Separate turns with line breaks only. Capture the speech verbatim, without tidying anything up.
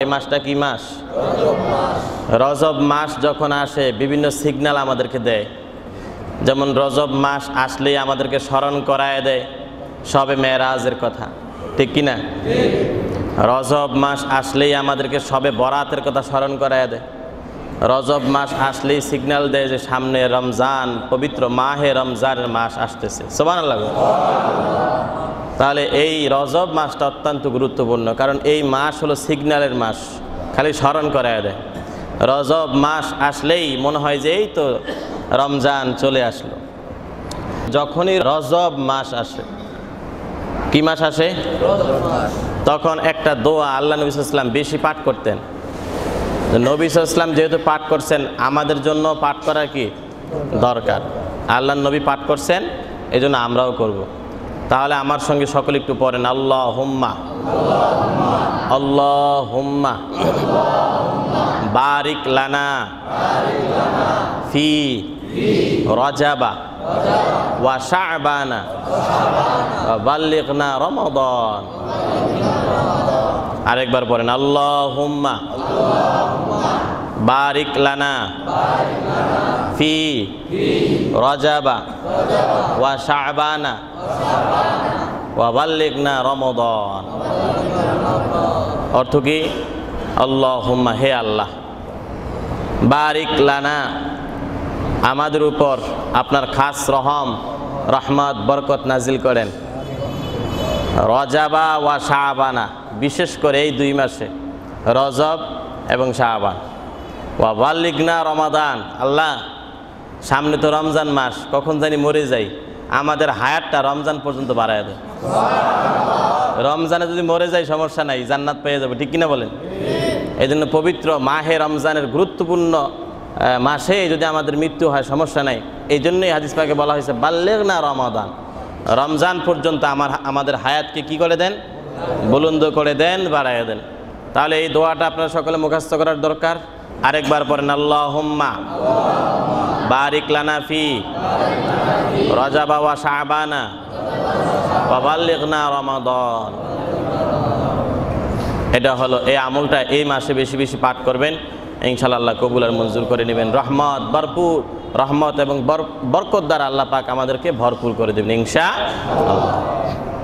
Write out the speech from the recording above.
এই মাসটা কি মাস? রজব মাস যখন আসে বিভিন্ন সিগন্যাল আমাদেরকে দেয়। যেমন রজব মাস আসলেই আমাদেরকে স্মরণ করায় দেয় শবে মেরাজের কথা, ঠিক কিনা? রজব মাস আসলেই আমাদেরকে শবে বরাতের কথা স্মরণ করায় দেয়। রজব মাস আসলেই সিগন্যাল দেয় যে সামনে রমজান, পবিত্র মাহে রমজানের মাস আসতেছে। সুবহানাল্লাহ। তাহলে এই রজব মাসটা অত্যন্ত গুরুত্বপূর্ণ, কারণ এই মাস হলো সিগন্যালের মাস, খালি স্মরণ করায় দেয়। রজব মাস আসলেই মনে হয় যে এই তো রমজান চলে আসলো। যখনই রজব মাস আসে, কি মাস আসে? তখন একটা দোয়া আল্লাহ নবী সাল্লাল্লাহু আলাইহি ওয়াসাল্লাম বেশি পাঠ করতেন। নবী সাল্লাল্লাহু আলাইহি ওয়াসাল্লাম যেহেতু পাঠ করছেন, আমাদের জন্য পাঠ করা কি দরকার। আল্লাহ নবী পাঠ করছেন, এই জন্য আমরাও করব। তাহলে আমার সঙ্গে সকলে একটু পড়েন, আল্লাহুম্মা আল্লাহুম্মা বারিক লানা ফি রজাবা ওয়া শাবানা ওয়া বাল্লিগনা রমাদান। আরেকবার পড়েন, আল্লাহুম্মা বারিক লানা ফি রজাবা ওয়া শাবানা ওয়া বাল্লিগনা রমাদান। অর্থ কি? আল্লাহুম্মা, হে আল্লাহ, বারিক লানা, আমাদের উপর আপনার খাস রহম রহমত বরকত নাজিল করেন। রজাবা ওয়া শাবানা, বিশেষ করে এই দুই মাসে রজব এবং শাবান। ওয়া বাল্লিগনা রমাদান, আল্লাহ সামনে তো রমজান মাস, কখন জানি মরে যাই, আমাদের হায়াতটা রমজান পর্যন্ত বাড়ায় দেয়। রমজানে যদি মরে যাই সমস্যা নাই, জান্নাত পেয়ে যাবো, ঠিক কিনা বলেন? এই জন্য পবিত্র মাহে রমজানের গুরুত্বপূর্ণ মাসে যদি আমাদের মৃত্যু হয় সমস্যা নাই। এই জন্যই হাদিস পাকে বলা হয়েছে বাল্লিগনা রমাদান, রমজান পর্যন্ত আমার আমাদের হায়াতকে কি করে দেন? বুলন্দ করে দেন, বাড়ায় দেন। তাহলে এই দোয়াটা আপনারা সকলে মুখস্থ করার দরকার। আরেকবার পড়েন, আল্লাহুম্মা বারিক লানা ফি রজাবা ওয়া শাবানা ওয়া বাল্লিগনা রমাদান। এটা হলো এই আমলটা এই মাসে বেশি বেশি পাঠ করবেন, ইনশাআল্লাহ আল্লাহ কবুল আর মঞ্জুর করে নেবেন। রহমত ভরপুর, রহমত এবং বরকত দ্বারা আল্লাহ পাক আমাদেরকে ভরপুর করে দেবেন ইনশাআল্লাহ।